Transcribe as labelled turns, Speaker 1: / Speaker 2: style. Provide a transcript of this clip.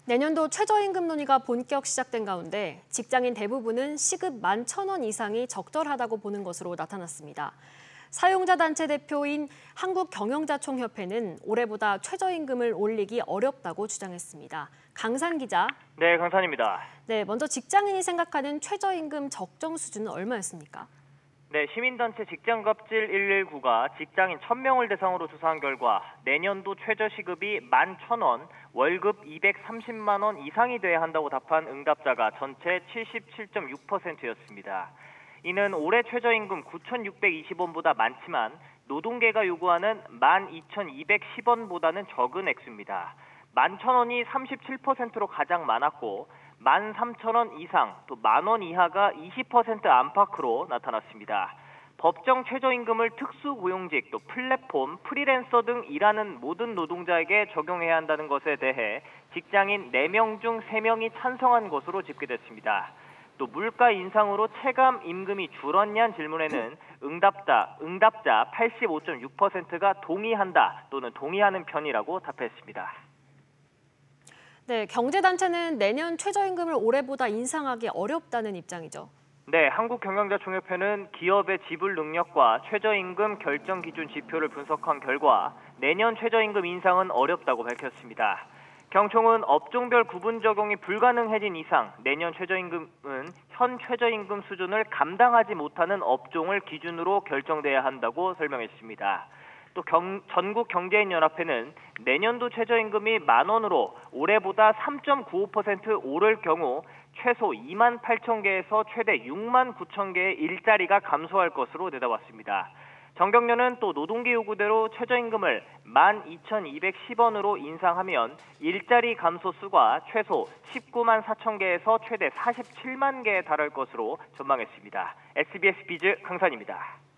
Speaker 1: 내년도 최저임금 논의가 본격 시작된 가운데 직장인 대부분은 시급 11,000원 이상이 적절하다고 보는 것으로 나타났습니다. 사용자 단체 대표인 한국경영자총협회는 올해보다 최저임금을 올리기 어렵다고 주장했습니다. 강산 기자.
Speaker 2: 네, 강산입니다.
Speaker 1: 네, 먼저 직장인이 생각하는 최저임금 적정 수준은 얼마였습니까?
Speaker 2: 네, 시민단체 직장갑질 119가 직장인 1,000명을 대상으로 조사한 결과 내년도 최저시급이 11,000원, 월급 230만 원 이상이 돼야 한다고 답한 응답자가 전체 77.6%였습니다. 이는 올해 최저임금 9,620원보다 많지만 노동계가 요구하는 12,210원보다는 적은 액수입니다. 11,000원이 37%로 가장 많았고 13,000원 이상, 또 10,000원 이하가 20% 안팎으로 나타났습니다. 법정 최저임금을 특수고용직, 또 플랫폼, 프리랜서 등 일하는 모든 노동자에게 적용해야 한다는 것에 대해 직장인 4명 중 3명이 찬성한 것으로 집계됐습니다. 또 물가 인상으로 체감 임금이 줄었냐는 질문에는 응답자 85.6%가 동의한다 또는 동의하는 편이라고 답했습니다.
Speaker 1: 네, 경제단체는 내년 최저임금을 올해보다 인상하기 어렵다는 입장이죠.
Speaker 2: 네, 한국경영자총협회는 기업의 지불 능력과 최저임금 결정 기준 지표를 분석한 결과 내년 최저임금 인상은 어렵다고 밝혔습니다. 경총은 업종별 구분 적용이 불가능해진 이상 내년 최저임금은 현 최저임금 수준을 감당하지 못하는 업종을 기준으로 결정돼야 한다고 설명했습니다. 또 전국경제인연합회는 내년도 최저임금이 10,000원으로 올해보다 3.95% 오를 경우 최소 28,000개에서 최대 69,000개의 일자리가 감소할 것으로 내다봤습니다. 정경련은 또 노동계 요구대로 최저임금을 12,210원으로 인상하면 일자리 감소 수가 최소 194,000 개에서 최대 470,000개에 달할 것으로 전망했습니다. SBS 비즈 강산입니다.